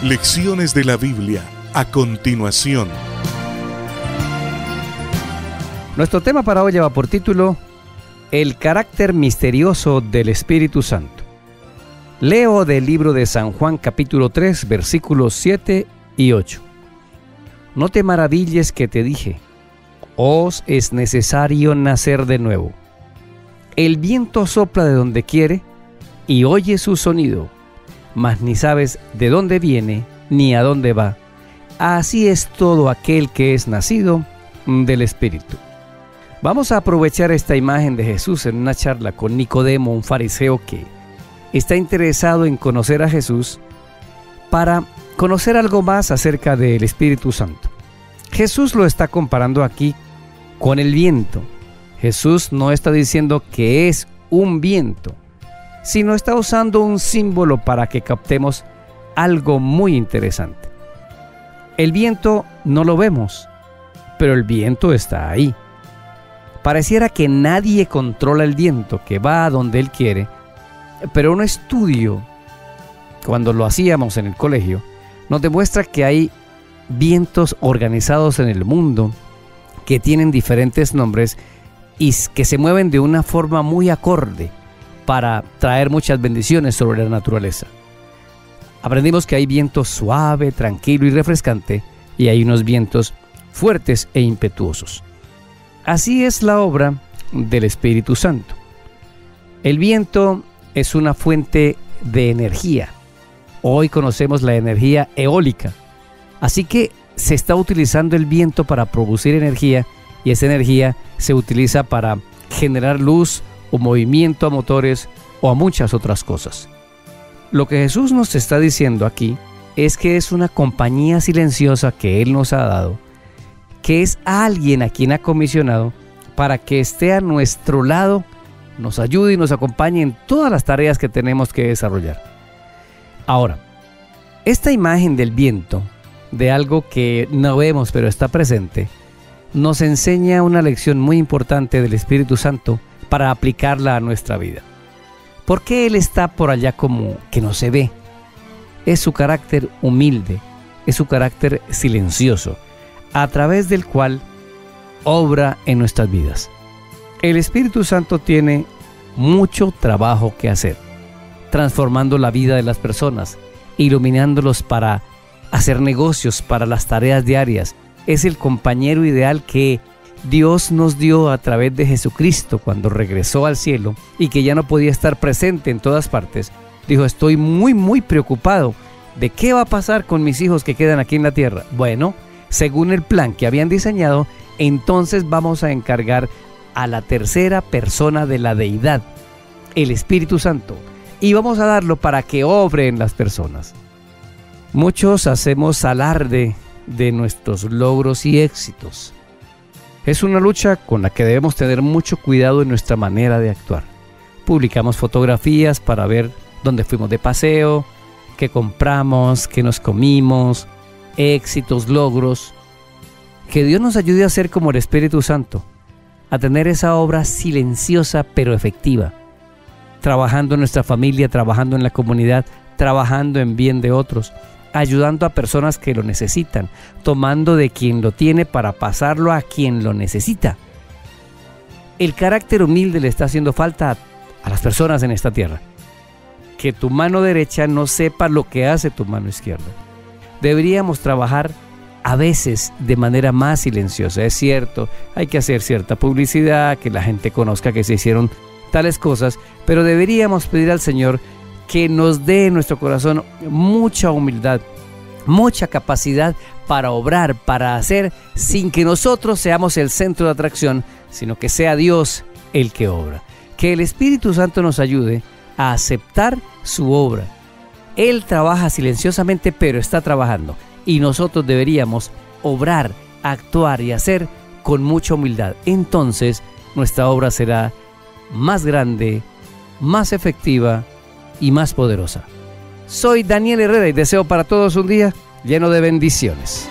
Lecciones de la Biblia a continuación. Nuestro tema para hoy lleva por título El carácter misterioso del Espíritu Santo. Leo del libro de San Juan capítulo 3 versículos 7 y 8. No te maravilles que te dije, os es necesario nacer de nuevo. El viento sopla de donde quiere y oye su sonido, mas ni sabes de dónde viene ni a dónde va. Así es todo aquel que es nacido del Espíritu. Vamos a aprovechar esta imagen de Jesús en una charla con Nicodemo, un fariseo que está interesado en conocer a Jesús para conocer algo más acerca del Espíritu Santo. Jesús lo está comparando aquí con el viento. Jesús no está diciendo que es un viento, sino está usando un símbolo para que captemos algo muy interesante. El viento no lo vemos, pero el viento está ahí. Pareciera que nadie controla el viento, que va a donde él quiere, pero un estudio, cuando lo hacíamos en el colegio, nos demuestra que hay vientos organizados en el mundo que tienen diferentes nombres y que se mueven de una forma muy acorde para traer muchas bendiciones sobre la naturaleza. Aprendimos que hay viento suave, tranquilo y refrescante, y hay unos vientos fuertes e impetuosos. Así es la obra del Espíritu Santo. El viento es una fuente de energía. Hoy conocemos la energía eólica. Así que se está utilizando el viento para producir energía, y esa energía se utiliza para generar luz o movimiento a motores o a muchas otras cosas. Lo que Jesús nos está diciendo aquí es que es una compañía silenciosa que Él nos ha dado, que es alguien a quien ha comisionado para que esté a nuestro lado, nos ayude y nos acompañe en todas las tareas que tenemos que desarrollar. Ahora, esta imagen del viento, de algo que no vemos pero está presente, nos enseña una lección muy importante del Espíritu Santo para aplicarla a nuestra vida. ¿Por qué Él está por allá como que no se ve? Es su carácter humilde, es su carácter silencioso, a través del cual obra en nuestras vidas. El Espíritu Santo tiene mucho trabajo que hacer, transformando la vida de las personas, iluminándolos para hacer negocios, para las tareas diarias. Es el compañero ideal que Dios nos dio a través de Jesucristo cuando regresó al cielo y que ya no podía estar presente en todas partes. Dijo, estoy muy preocupado de qué va a pasar con mis hijos que quedan aquí en la tierra. Bueno, según el plan que habían diseñado, entonces vamos a encargar a la tercera persona de la deidad, el Espíritu Santo, y vamos a darlo para que obre en las personas. Muchos hacemos alarde de nuestros logros y éxitos. Es una lucha con la que debemos tener mucho cuidado en nuestra manera de actuar. Publicamos fotografías para ver dónde fuimos de paseo, qué compramos, qué nos comimos, éxitos, logros. Que Dios nos ayude a ser como el Espíritu Santo, a tener esa obra silenciosa pero efectiva, trabajando en nuestra familia, trabajando en la comunidad, trabajando en bien de otros, ayudando a personas que lo necesitan, tomando de quien lo tiene para pasarlo a quien lo necesita. El carácter humilde le está haciendo falta a las personas en esta tierra. Que tu mano derecha no sepa lo que hace tu mano izquierda. Deberíamos trabajar a veces de manera más silenciosa. Es cierto, hay que hacer cierta publicidad, que la gente conozca que se hicieron tales cosas, pero deberíamos pedir al Señor que nos dé en nuestro corazón mucha humildad, mucha capacidad para obrar, para hacer, sin que nosotros seamos el centro de atracción, sino que sea Dios el que obra. Que el Espíritu Santo nos ayude a aceptar su obra. Él trabaja silenciosamente, pero está trabajando, y nosotros deberíamos obrar, actuar y hacer con mucha humildad. Entonces nuestra obra será más grande, más efectiva y más poderosa. Soy Daniel Herrera y deseo para todos un día lleno de bendiciones.